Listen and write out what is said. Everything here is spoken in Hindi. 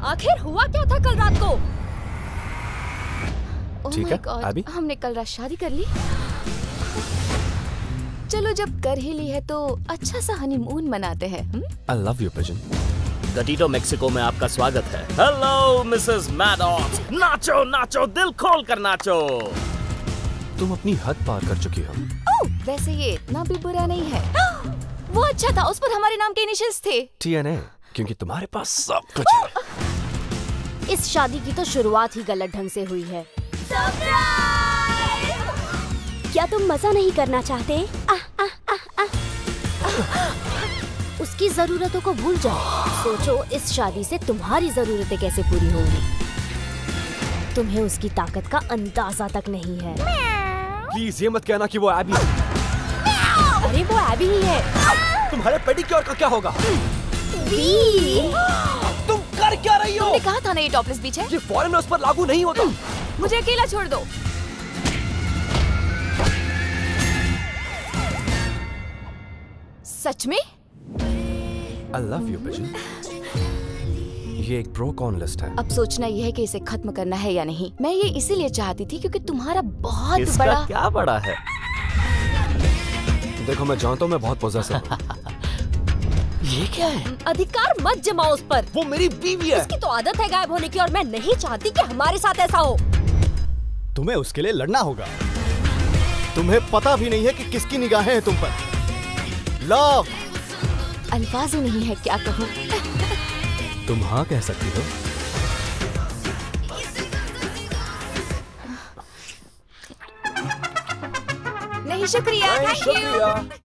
आखिर हुआ क्या था कल रात को? ठीक है अभी हमने कल रात शादी कर ली। चलो जब कर ही ली है तो अच्छा सा हनीमून मनाते हैं। I love you, pigeon. गटीटो मेक्सिको में आपका स्वागत है। Hello Mrs Maddox, Nacho Nacho, दिल खोल कर नाचो। तुम अपनी हद पार कर चुकी हो। ओह, वैसे ये इतना भी बुरा नहीं है। वो अच्छा था, उस पर हमारे नाम के इनिशियल्स थे। TNA, क्योंकि तुम्हारे पास सब कुछ है। इस शादी की तो शुरुआत ही गलत ढंग से हुई है। क्या तुम मजा नहीं करना चाहते? उसकी जरूरतों को भूल जाओ। सोचो इस शादी से तुम्हारी जरूरतें कैसे पूरी होंगी। तुम्हें उसकी ताकत का अंदाजा तक नहीं है। प्लीज ये मत कहना कि वो एबी है। अरे वो एबी ही है। तुम्हारे पेडिक्योर का क्या होगा? तुम कर क्या रही हो? तुमने कहा था ना ये टॉपलेस बीच है। ये फॉरेनर्स पर लागू नहीं होता। मुझे अकेला छोड़ दो। सच में? I love you, pigeon. ये एक प्रो कॉन लिस्ट है। अब सोचना यह है कि इसे खत्म करना है या नहीं। मैं ये इसीलिए चाहती थी क्योंकि तुम्हारा बहुत इसका बड़ा। क्या बड़ा है? देखो मैं जानता हूँ मैं बहुत पोजेसिव हूँ। ये क्या है? अधिकार मत जमाओ उस पर। वो मेरी बीवी है। उसकी तो आदत है गायब होने की और मैं नहीं चाहती कि हमारे साथ ऐसा हो। तुम्हें उसके लिए लड़ना होगा। तुम्हें पता भी नहीं है कि किसकी निगाहें हैं तुम पर। लव अल्फाज ही नहीं है क्या कहूँ। तुम हाँ कह सकती हो। नहीं शुक्रिया, थैंक यू।